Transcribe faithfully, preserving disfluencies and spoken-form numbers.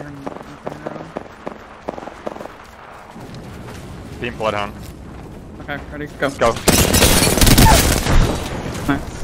turn, turn around. Team Bloodhound. Okay, ready, go. Go. Nice.